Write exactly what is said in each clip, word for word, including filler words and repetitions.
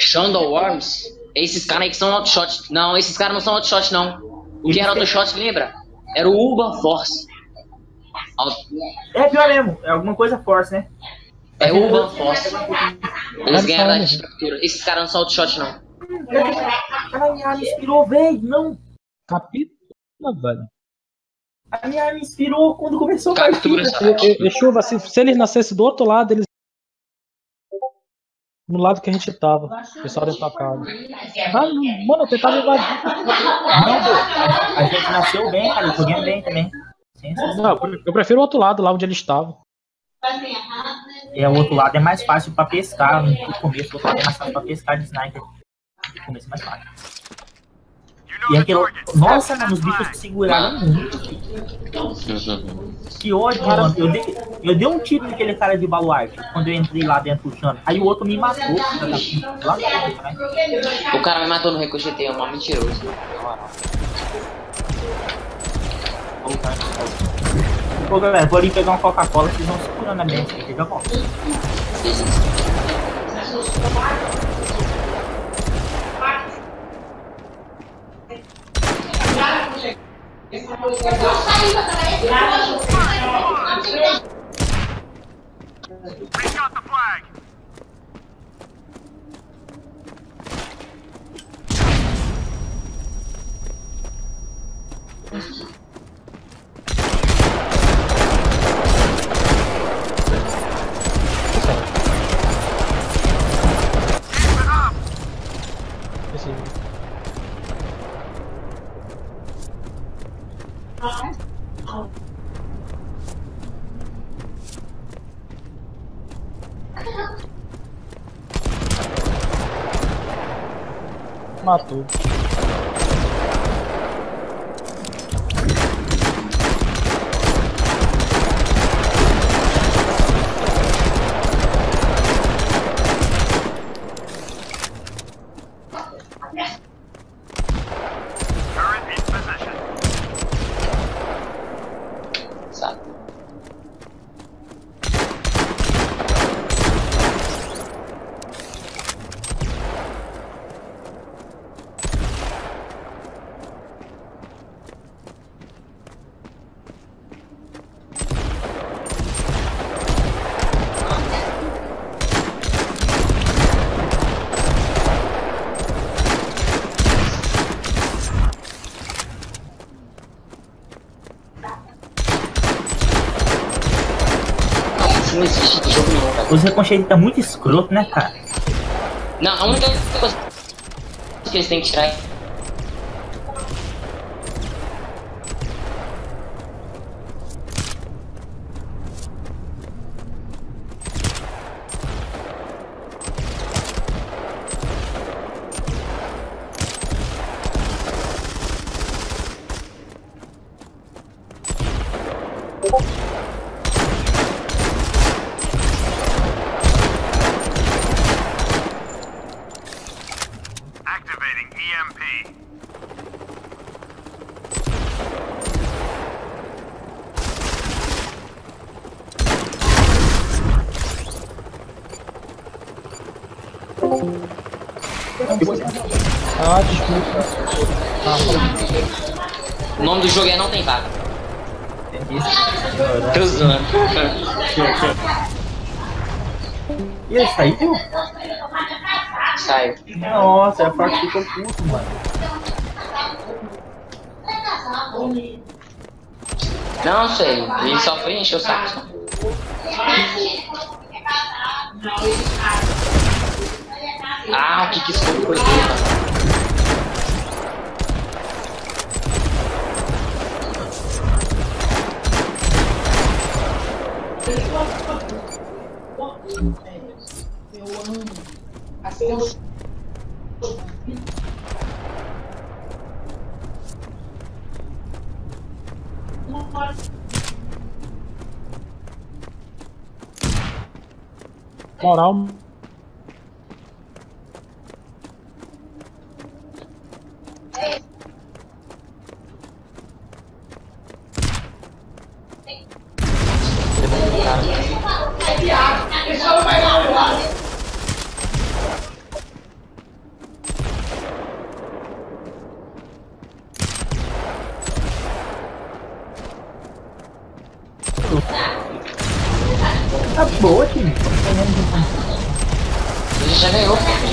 Shadow Worms? Esses caras aí que são outshot. Não, esses caras não são outshot, não. O que era outshot, lembra? Era o Urban Force. É pior mesmo, é alguma coisa force, né? É o Urban Force. Eles ganharam da estrutura. Esses caras não são outshot, não. A minha arma inspirou, velho. Não. Capitula, velho. A minha arma inspirou quando começou a Captura, partida. E, e, Chuva, se, se eles nascessem do outro lado, eles. No lado que a gente tava. O pessoal da tua casa. Ah, não, mano, eu tentava invadir. Não, pô. A gente nasceu bem, cara. Eu joguei bem também. Sim, sim, sim. Não, eu prefiro o outro lado, lá onde eles estavam. É, o outro lado é mais fácil pra pescar. No começo, o outro lado é mais fácil pra pescar de sniper. No começo é mais fácil. E aquele. Nossa, mano, os bichos seguraram muito. Que ódio, mano. Eu dei, eu dei um tiro naquele cara de baluarte quando eu entrei lá dentro puxando. Aí o outro me matou. Lá dentro, né? O cara me matou no Ricochet, é um mentiroso. Pô, galera, vou ali pegar uma Coca-Cola, vocês vão segurando a mente aqui, já volto. Matou. Não existe jogo nenhum, cara. Os reconcheiros tá muito escroto, né, cara? Não, a única coisa que eles têm que tirar é... Activating E M P. Ah, desculpa. O nome do jogo é Não Tem Vaga. Entendi. Tô zoando. E ele saiu? Saiu. Nossa, a parte ficou puto, mano. Não sei, ele só foi encher o saco. Ah, o que que isso foi? Eu amo as coisas. Moral. Tá boa, time. Ele já ganhou.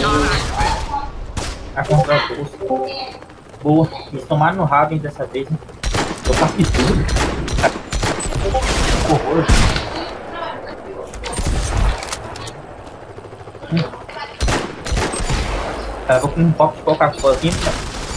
A contra o boa. Eles tomaram no Raven dessa vez, né? Tô capitando. Horror. Hum. Tá, vou com um copo de Coca-Cola aqui, tá?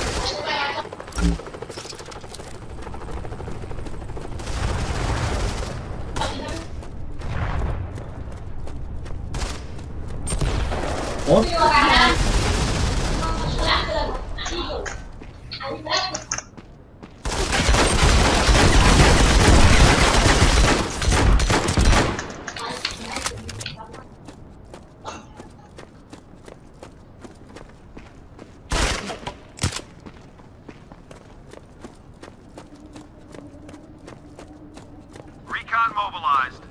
Recon mobilized.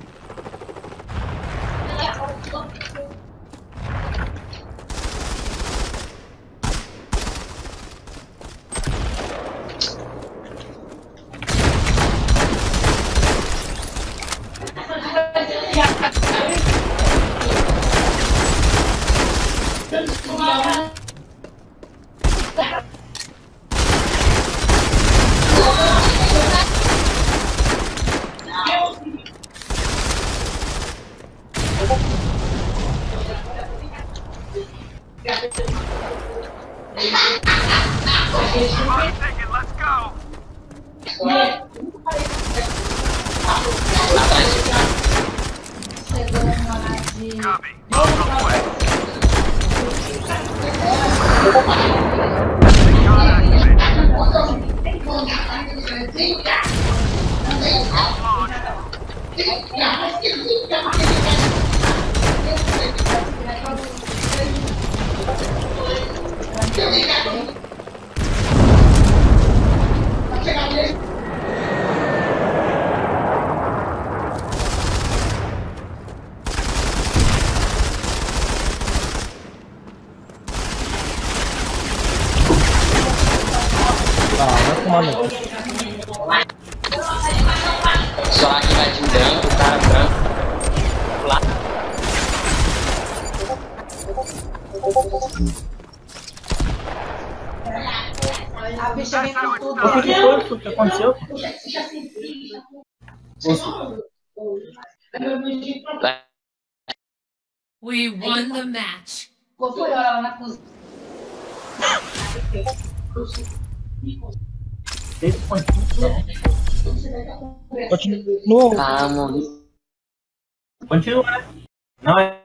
Run ticket, let's go. Copy. On the way. Recon activated. On launch. Ah, vai tomar no cu. Só aqui vai de branco, o cara branco. Lá. A bicha vem com tudo. O que que foi? O que aconteceu? We won the match. Qual foi a hora lá na cozinha? Seis pontinhos. Continua. Vamos. Continua, né? Não é.